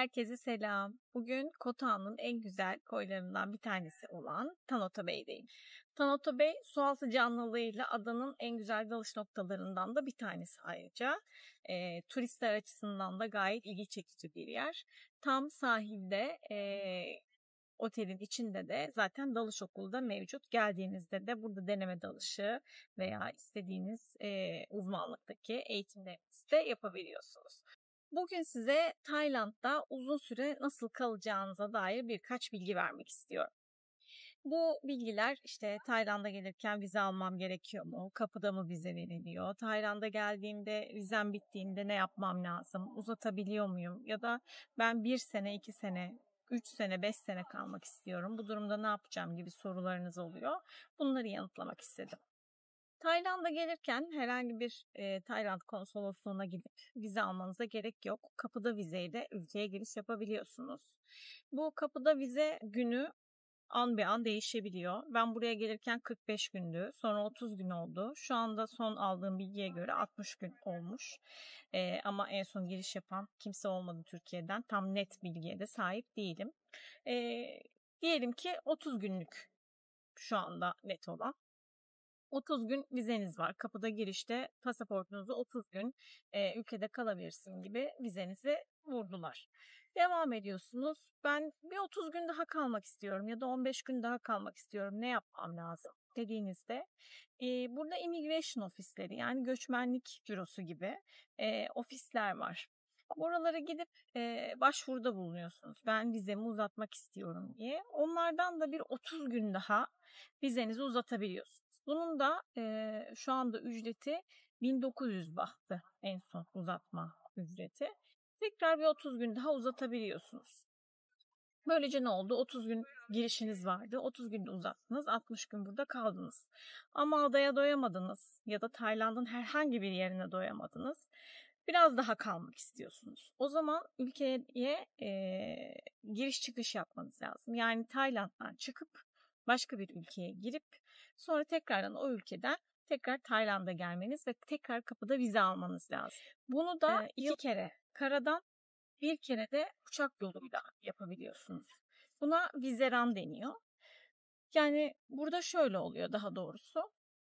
Herkese selam. Bugün Koh Tau'nun en güzel koylarından bir tanesi olan Tanota Bay'deyim. Tanota Bay, sualtı canlılığıyla adanın en güzel dalış noktalarından da bir tanesi ayrıca. Turistler açısından da gayet ilgi çekici bir yer. Tam sahilde, otelin içinde de zaten dalış okulu da mevcut. Geldiğinizde de burada deneme dalışı veya istediğiniz uzmanlıktaki eğitimlerinizi de yapabiliyorsunuz. Bugün size Tayland'da uzun süre nasıl kalacağınıza dair birkaç bilgi vermek istiyorum. Bu bilgiler işte Tayland'a gelirken vize almam gerekiyor mu? Kapıda mı vize veriliyor? Tayland'a geldiğimde vizem bittiğinde ne yapmam lazım? Uzatabiliyor muyum? Ya da ben 1 sene, 2 sene, 3 sene, 5 sene kalmak istiyorum. Bu durumda ne yapacağım gibi sorularınız oluyor. Bunları yanıtlamak istedim. Tayland'a gelirken herhangi bir Tayland konsolosluğuna gidip vize almanıza gerek yok. Kapıda vizeyle ülkeye giriş yapabiliyorsunuz. Bu kapıda vize günü an be an değişebiliyor. Ben buraya gelirken 45 gündü. Sonra 30 gün oldu. Şu anda son aldığım bilgiye göre 60 gün olmuş. Ama en son giriş yapan kimse olmadı Türkiye'den. Tam net bilgiye de sahip değilim. Diyelim ki 30 günlük şu anda net olan. 30 gün vizeniz var. Kapıda girişte pasaportunuzu 30 gün ülkede kalabilirsin gibi vizenizi vurdular. Devam ediyorsunuz. Ben bir 30 gün daha kalmak istiyorum ya da 15 gün daha kalmak istiyorum. Ne yapmam lazım dediğinizde burada immigration ofisleri yani göçmenlik bürosu gibi ofisler var. Oralara gidip başvuruda bulunuyorsunuz. Ben vizemi uzatmak istiyorum diye. Onlardan da bir 30 gün daha vizenizi uzatabiliyorsunuz. Bunun da şu anda ücreti 1900 bahtı en son uzatma ücreti. Tekrar bir 30 gün daha uzatabiliyorsunuz. Böylece ne oldu? 30 gün girişiniz vardı. 30 günde uzattınız. 60 gün burada kaldınız. Ama adaya doyamadınız ya da Tayland'ın herhangi bir yerine doyamadınız. Biraz daha kalmak istiyorsunuz. O zaman ülkeye giriş çıkış yapmanız lazım. Yani Tayland'dan çıkıp başka bir ülkeye girip sonra tekrardan o ülkeden tekrar Tayland'a gelmeniz ve tekrar kapıda vize almanız lazım. Bunu da 2 kere karadan, 1 kere de uçak yoluyla yapabiliyorsunuz. Buna vizeran deniyor. Yani burada şöyle oluyor daha doğrusu.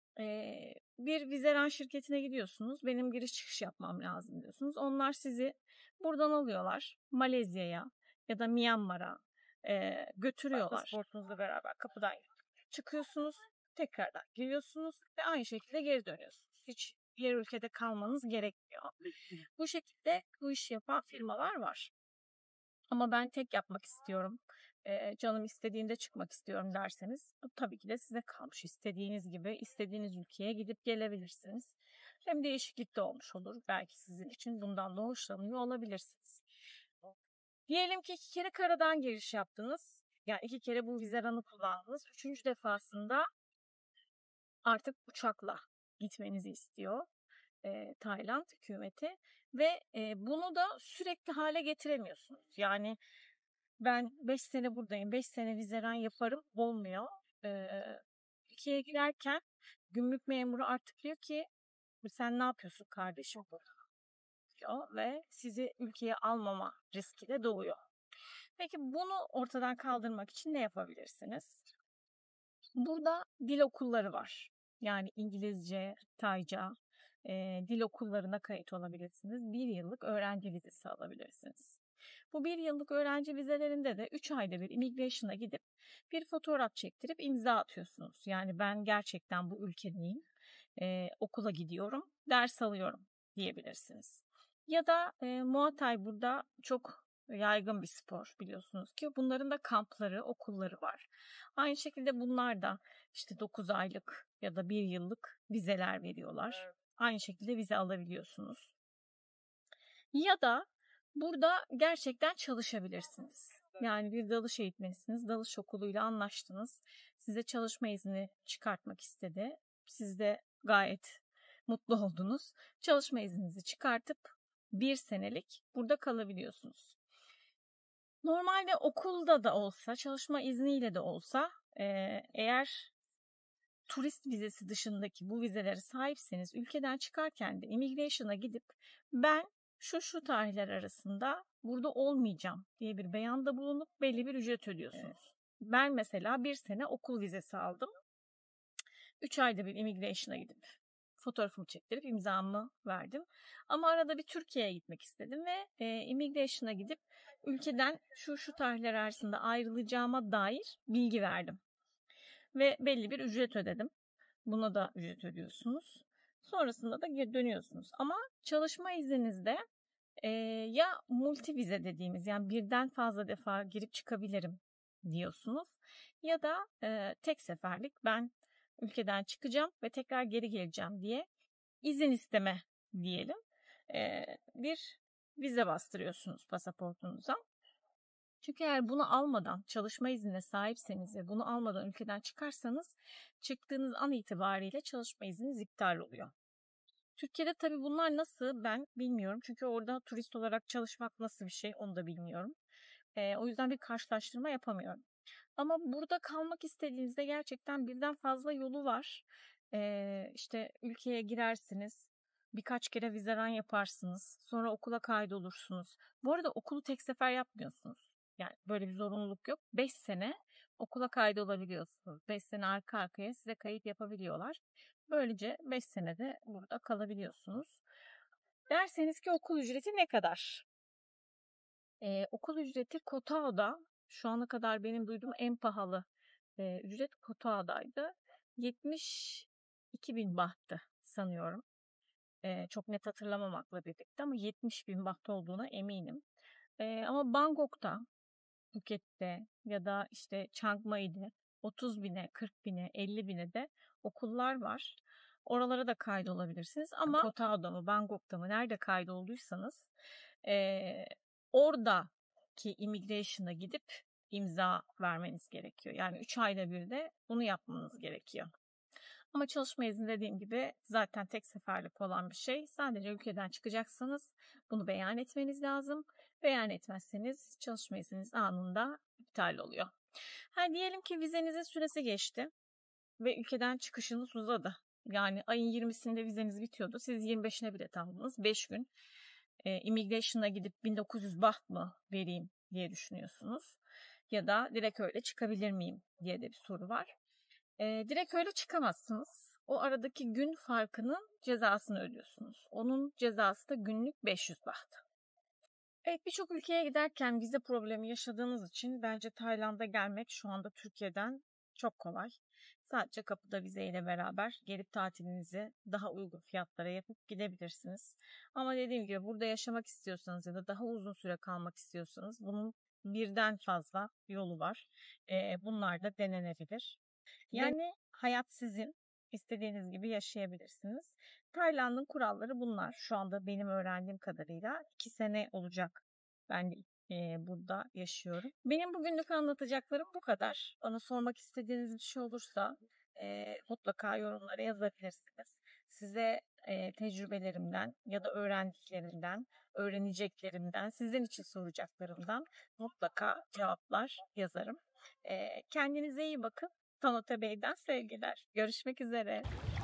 Bir vizeran şirketine gidiyorsunuz. Benim giriş çıkış yapmam lazım diyorsunuz. Onlar sizi buradan alıyorlar. Malezya'ya ya da Myanmar'a götürüyorlar. Pasaportunuzla beraber kapıdan çıkıyorsunuz. Tekrardan giriyorsunuz ve aynı şekilde geri dönüyorsunuz. Hiç diğer ülkede kalmanız gerekmiyor. Bu şekilde bu işi yapan firmalar var. Ama ben tek yapmak istiyorum. Canım istediğinde çıkmak istiyorum derseniz bu tabii ki de size kalmış. İstediğiniz gibi istediğiniz ülkeye gidip gelebilirsiniz. Hem değişiklik de olmuş olur. Belki sizin için bundan da hoşlanıyor olabilirsiniz. Diyelim ki 2 kere karadan giriş yaptınız. Yani 2 kere bu vizeranı kullandınız. 3. defasında artık uçakla gitmenizi istiyor Tayland hükümeti. Ve bunu da sürekli hale getiremiyorsunuz. Yani ben 5 sene buradayım, 5 sene vizeran yaparım olmuyor. Ülkeye girerken gümrük memuru artık diyor ki sen ne yapıyorsun kardeşim diyor ve sizi ülkeye almama riski de doğuyor. Peki bunu ortadan kaldırmak için ne yapabilirsiniz? Burada dil okulları var. Yani İngilizce, Tayca dil okullarına kayıt olabilirsiniz. 1 yıllık öğrenci vizesi alabilirsiniz. Bu 1 yıllık öğrenci vizelerinde de 3 ayda bir immigration'a gidip bir fotoğraf çektirip imza atıyorsunuz. Yani ben gerçekten bu ülkedeyim, okula gidiyorum, ders alıyorum diyebilirsiniz. Ya da Muay Thai burada çok yaygın bir spor biliyorsunuz ki bunların da kampları, okulları var. Aynı şekilde bunlar da işte 9 aylık ya da 1 yıllık vizeler veriyorlar. Aynı şekilde vize alabiliyorsunuz. Ya da burada gerçekten çalışabilirsiniz. Yani bir dalış eğitmenisiniz. Dalış okuluyla anlaştınız. Size çalışma izni çıkartmak istedi. Siz de gayet mutlu oldunuz. Çalışma izninizi çıkartıp 1 senelik burada kalabiliyorsunuz. Normalde okulda da olsa, çalışma izniyle de olsa eğer turist vizesi dışındaki bu vizelere sahipseniz ülkeden çıkarken de immigration'a gidip ben şu tarihler arasında burada olmayacağım diye bir beyanda bulunup belli bir ücret ödüyorsunuz. Ben mesela 1 sene okul vizesi aldım. 3 ayda bir immigration'a gidip fotoğrafımı çektirip imzamı verdim. Ama arada bir Türkiye'ye gitmek istedim ve immigration'a gidip ülkeden şu tarihler arasında ayrılacağıma dair bilgi verdim. Ve belli bir ücret ödedim. Buna da ücret ödüyorsunuz. Sonrasında da geri dönüyorsunuz. Ama çalışma izninizde ya multi vize dediğimiz, yani birden fazla defa girip çıkabilirim diyorsunuz. Ya da tek seferlik ben ülkeden çıkacağım ve tekrar geri geleceğim diye izin isteme diyelim. Bir vize bastırıyorsunuz pasaportunuza. Çünkü eğer bunu almadan çalışma iznine sahipseniz ve bunu almadan ülkeden çıkarsanız çıktığınız an itibariyle çalışma izniniz iptal oluyor. Türkiye'de tabii bunlar nasıl ben bilmiyorum. Çünkü orada turist olarak çalışmak nasıl bir şey onu da bilmiyorum. O yüzden bir karşılaştırma yapamıyorum. Ama burada kalmak istediğinizde gerçekten birden fazla yolu var. İşte ülkeye girersiniz. Birkaç kere vizeran yaparsınız. Sonra okula kaydolursunuz. Bu arada okulu tek sefer yapmıyorsunuz. Yani böyle bir zorunluluk yok. 5 sene okula kaydolabiliyorsunuz. 5 sene arka arkaya size kayıt yapabiliyorlar. Böylece 5 senede burada kalabiliyorsunuz. Derseniz ki okul ücreti ne kadar? Okul ücreti Kotao'da şu ana kadar benim duyduğum en pahalı ücret Kotao'daydı. 72.000 bahtı sanıyorum. Çok net hatırlamamakla birlikte ama 70.000 baht olduğuna eminim. Ama Bangkok'ta, Phuket'te ya da işte Chiang Mai'de 30.000'e, 40.000'e, 50.000'e de okullar var. Oralara da kaydolabilirsiniz ama Kotao'da mı, Bangkok'ta mı nerede kaydolduysanız oradaki immigration'a gidip imza vermeniz gerekiyor. Yani 3 ayda bir de bunu yapmanız gerekiyor. Ama çalışma izni dediğim gibi zaten tek seferlik olan bir şey. Sadece ülkeden çıkacaksanız bunu beyan etmeniz lazım. Beyan etmezseniz çalışma izniniz anında iptal oluyor. Diyelim ki vizenizin süresi geçti ve ülkeden çıkışınız uzadı. Yani ayın 20'sinde vizeniz bitiyordu. Siz 25'ine bilet aldınız. 5 gün immigration'a gidip 1900 baht mı vereyim diye düşünüyorsunuz. Ya da direkt öyle çıkabilir miyim diye de bir soru var. Direkt öyle çıkamazsınız. O aradaki gün farkının cezasını ödüyorsunuz. Onun cezası da günlük 500 baht. Evet, birçok ülkeye giderken vize problemi yaşadığınız için bence Tayland'a gelmek şu anda Türkiye'den çok kolay. Sadece kapıda vizeyle beraber gelip tatilinizi daha uygun fiyatlara yapıp gidebilirsiniz. Ama dediğim gibi burada yaşamak istiyorsanız ya da daha uzun süre kalmak istiyorsanız bunun birden fazla yolu var. Bunlar da denenebilir. Yani hayat sizin. İstediğiniz gibi yaşayabilirsiniz. Tayland'ın kuralları bunlar. Şu anda benim öğrendiğim kadarıyla 2 sene olacak. Ben burada yaşıyorum. Benim bugünlük anlatacaklarım bu kadar. Bana sormak istediğiniz bir şey olursa mutlaka yorumlara yazabilirsiniz. Size tecrübelerimden ya da öğrendiklerimden, öğreneceklerimden, sizin için soracaklarımdan mutlaka cevaplar yazarım. Kendinize iyi bakın. Tanota Bey'den sevgiler. Görüşmek üzere.